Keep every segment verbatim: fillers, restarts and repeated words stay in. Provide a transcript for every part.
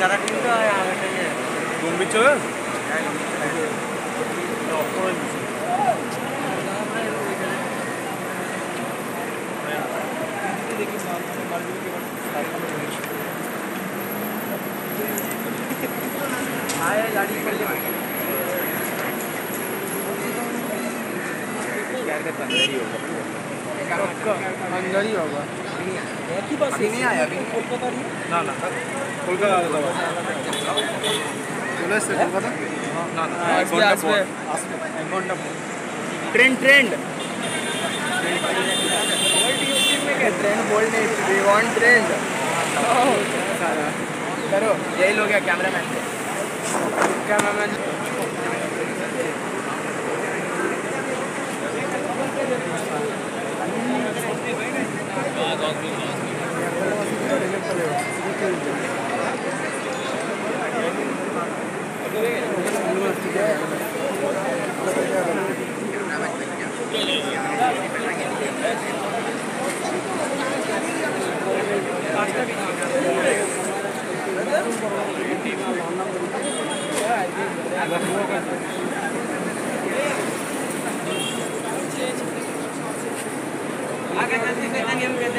ज़्यादा टीम तो यहाँ बैठे हैं घूम भी चल आए गाड़ी कर ले अंदर ही होगा एक ही बस नहीं आया अभी ना ना कोलकाता दवा पुलिस से कोलकाता ना ना आज पे आज पे एक घंटा ट्रेंड ट्रेंड ट्रेंड बोल नहीं वी वांट ट्रेंड करो यही लोग है कैमरामैन कैमरामैन आगे चलते कहते नियम कहते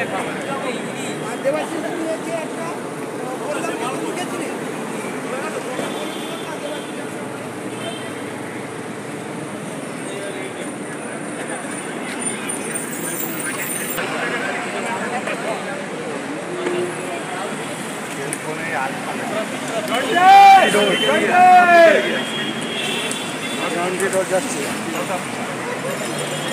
ग्राउंड के रोड जाच्छे